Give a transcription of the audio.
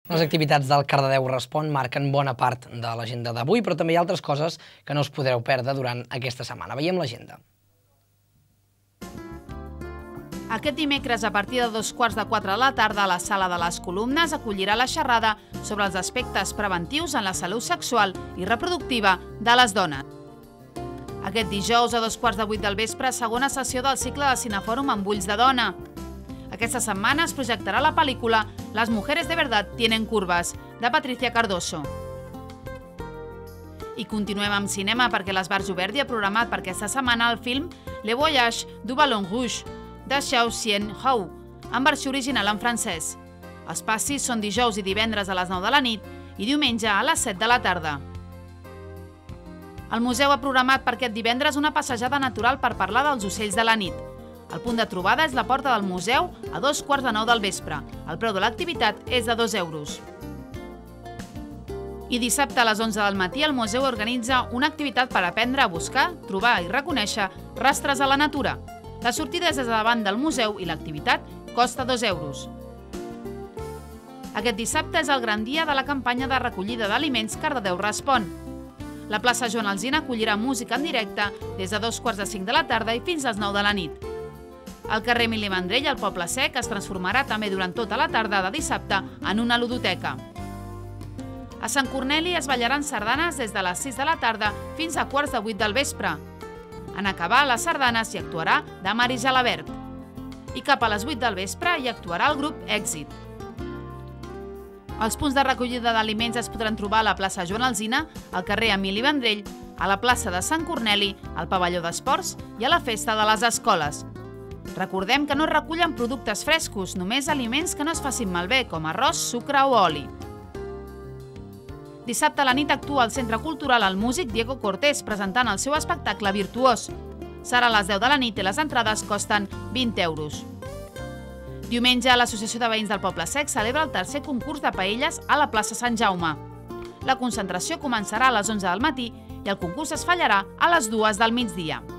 Les activitats del Cardedeu Respon marquen bona part de l'agenda d'avui, però també hi ha altres coses que no us podreu perdre durant aquesta setmana. Veiem l'agenda. Aquest dimecres, a partir de 3:15 de la tarda, la Sala de les Columnes acollirà la xerrada sobre els aspectes preventius en la salut sexual i reproductiva de les dones. Aquest dijous, a 7:15 del vespre, segona sessió del cicle de Cinefòrum amb ulls de dona. Aquesta setmana es projectarà la pel·lícula Las mujeres de verdad tienen curvas, de Patricia Cardoso. I continuem amb cinema perquè l'Esbar Juverdi ha programat per aquesta setmana el film Le Voyage du Ballon Rouge, de Xiao Xian-hou, en versió original en francès. Els passis són dijous i divendres a les 9 de la nit i diumenge a les 7 de la tarda. El museu ha programat per aquest divendres una passejada natural per parlar dels ocells de la nit. El punt de trobada és la porta del museu a 8:45 del vespre. El preu de l'activitat és de 2 euros. I dissabte a les 11 del matí el museu organitza una activitat per aprendre a buscar, trobar i reconèixer rastres a la natura. La sortida és des de davant del museu i l'activitat costa 2 euros. Aquest dissabte és el gran dia de la campanya de recollida d'aliments Cardedeu Respon. La plaça Joan Alsina acollirà música en directe des de 2:45 de la tarda i fins a les 9 de la nit. El carrer Emili Vendrell, al Poble Sec, es transformarà també durant tota la tarda de dissabte en una ludoteca. A Sant Corneli es ballaran sardanes des de les 6 de la tarda fins a 7:15 del vespre. En acabar les sardanes hi actuarà Damaris Jalabert. I cap a les 8 del vespre hi actuarà el grup Èxit. Els punts de recollida d'aliments es podran trobar a la plaça Joan Alsina, al carrer Emili Vendrell, a la plaça de Sant Corneli, al pavelló d'esports i a la festa de les escoles. Recordem que no es recullen productes frescos, només aliments que no es facin malbé, com arròs, sucre o oli. Dissabte a la nit actua al Centre Cultural el músic Diego Cortés presentant el seu espectacle Virtuós. Serà a les 10 de la nit i les entrades costen 20 euros. Diumenge, l'Associació de Veïns del Poble Sec celebra el tercer concurs de paelles a la plaça Sant Jaume. La concentració començarà a les 11 del matí i el concurs es fallarà a les 2 del migdia.